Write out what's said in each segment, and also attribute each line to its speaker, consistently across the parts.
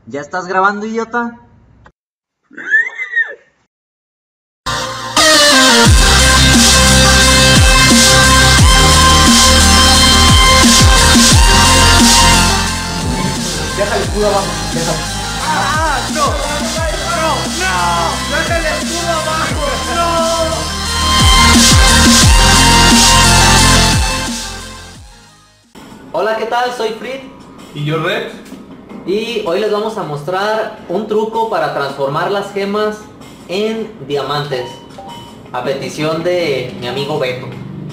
Speaker 1: ¿Ya estás grabando, idiota?
Speaker 2: Deja el escudo abajo, déjalo.
Speaker 3: ¡Ah! ¡No! ¡No! ¡No! ¡Deja el escudo abajo! ¡No!
Speaker 4: Hola, ¿qué tal? Soy Frit
Speaker 3: ¿Y yo, Rex?
Speaker 4: y hoy les vamos a mostrar un truco para transformar las gemas en diamantes a petición de mi amigo Beto.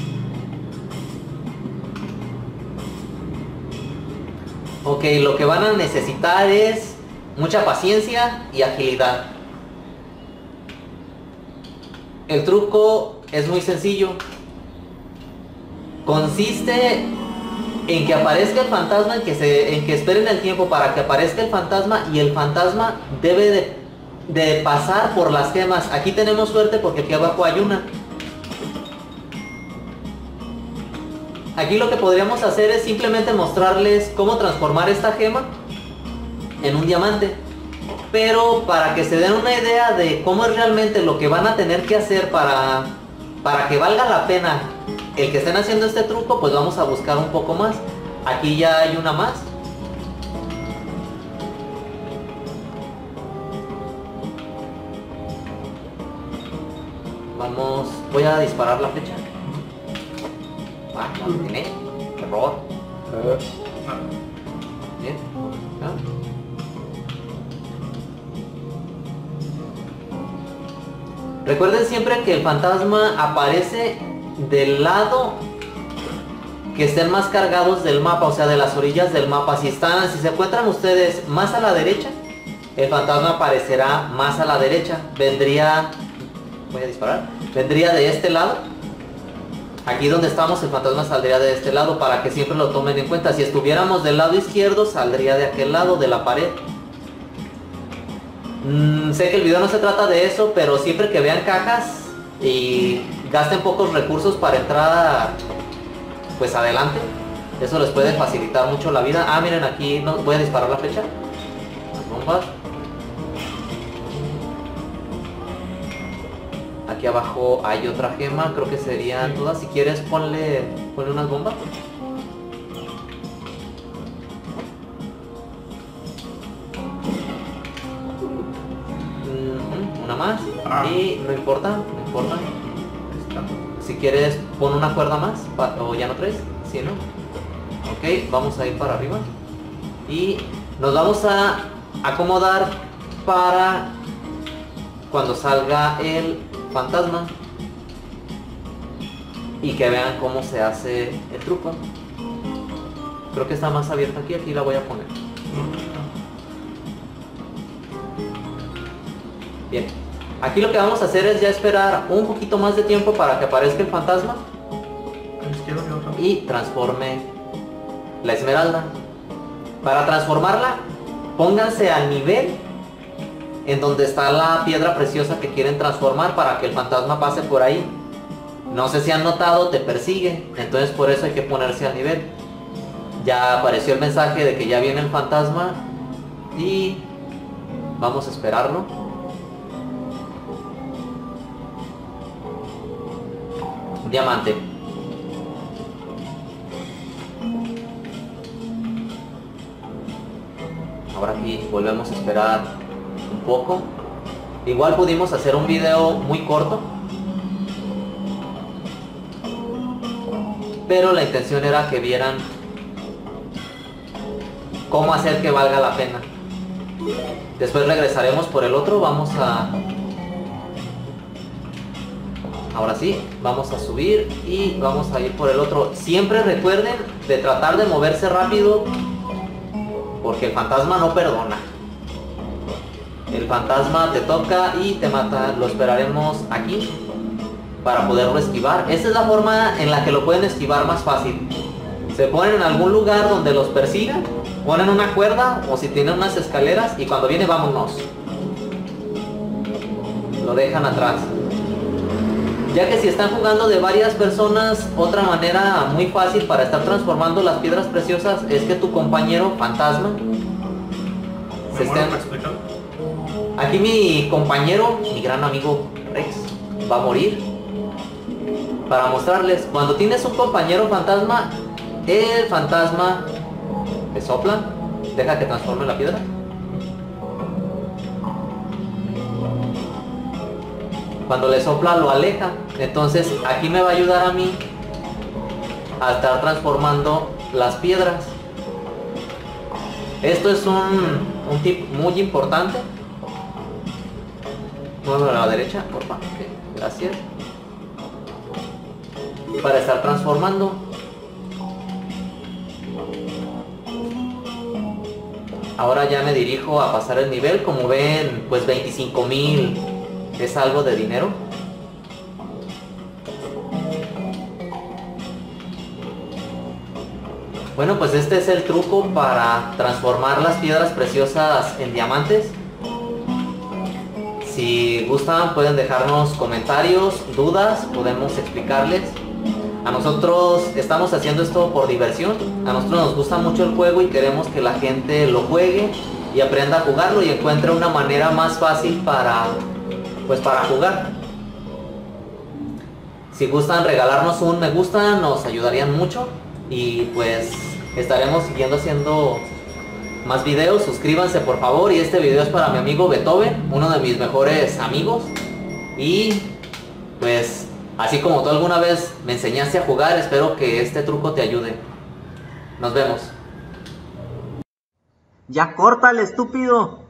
Speaker 4: Ok, lo que van a necesitar es mucha paciencia y agilidad. El truco es muy sencillo. Consiste en que aparezca el fantasma, en que esperen el tiempo para que aparezca el fantasma, y el fantasma debe de pasar por las gemas. Aquí tenemos suerte porque aquí abajo hay una. Aquí lo que podríamos hacer es simplemente mostrarles cómo transformar esta gema en un diamante. Pero para que se den una idea de cómo es realmente lo que van a tener que hacer para que valga la pena el que estén haciendo este truco, pues vamos a buscar un poco más. Aquí ya hay una más. Vamos, voy a disparar la flecha. Ah, no lo tiene. Error. Bien. ¿Ah? Recuerden siempre que el fantasma aparece del lado que estén más cargados del mapa, o sea, de las orillas del mapa. Si se encuentran ustedes más a la derecha, el fantasma aparecerá más a la derecha. Vendría, voy a disparar, vendría de este lado. Aquí donde estamos, el fantasma saldría de este lado, para que siempre lo tomen en cuenta. Si estuviéramos del lado izquierdo, saldría de aquel lado, de la pared. Sé que el video no se trata de eso, pero siempre que vean cajas y gasten pocos recursos para entrar pues adelante, eso les puede facilitar mucho la vida. Ah, miren, aquí no, voy a disparar la flecha. Las bombas. Aquí abajo hay otra gema, creo que serían todas. Si quieres ponle unas bombas. Una más. Y no importa. Si quieres pon una cuerda más, o ya no traes, ¿sí, no? Ok, vamos a ir para arriba. Y nos vamos a acomodar para cuando salga el fantasma y que vean cómo se hace el truco. Creo que está más abierta aquí la voy a poner. Bien, aquí lo que vamos a hacer es ya esperar un poquito más de tiempo para que aparezca el fantasma y transforme la esmeralda. Para transformarla, pónganse al nivel en donde está la piedra preciosa que quieren transformar para que el fantasma pase por ahí. No sé si han notado, te persigue, entonces por eso hay que ponerse al nivel. Ya apareció el mensaje de que ya viene el fantasma y vamos a esperarlo. Diamante. Ahora aquí volvemos a esperar un poco. Igual pudimos hacer un video muy corto, pero la intención era que vieran cómo hacer que valga la pena. Después regresaremos por el otro. Vamos a... Ahora sí, vamos a subir y vamos a ir por el otro. Siempre recuerden de tratar de moverse rápido, porque el fantasma no perdona. El fantasma te toca y te mata. Lo esperaremos aquí para poderlo esquivar. Esta es la forma en la que lo pueden esquivar más fácil. Se ponen en algún lugar donde los persigan, ponen una cuerda o si tienen unas escaleras y cuando viene vámonos. Lo dejan atrás. Ya que si están jugando de varias personas, otra manera muy fácil para estar transformando las piedras preciosas es que tu compañero fantasma se estén... Aquí mi compañero, mi gran amigo Rex, va a morir. Para mostrarles, cuando tienes un compañero fantasma, el fantasma le sopla, deja que transforme la piedra. Cuando le sopla lo aleja. Entonces aquí me va a ayudar a mí a estar transformando las piedras. Esto es un tip muy importante. Muévelo a la derecha, por favor. Okay, gracias. Para estar transformando. Ahora ya me dirijo a pasar el nivel. Como ven, pues 25,000 es algo de dinero. Bueno, pues este es el truco para transformar las piedras preciosas en diamantes. Si gustan pueden dejarnos comentarios, dudas, podemos explicarles. A nosotros estamos haciendo esto por diversión. A nosotros nos gusta mucho el juego y queremos que la gente lo juegue y aprenda a jugarlo y encuentre una manera más fácil para jugar. Si gustan regalarnos un me gusta, nos ayudarían mucho. Y pues estaremos siguiendo haciendo más videos. Suscríbanse por favor. Y este video es para mi amigo Beethoven, uno de mis mejores amigos. Y pues así como tú alguna vez me enseñaste a jugar, espero que este truco te ayude. Nos vemos.
Speaker 2: Ya córtale, estúpido.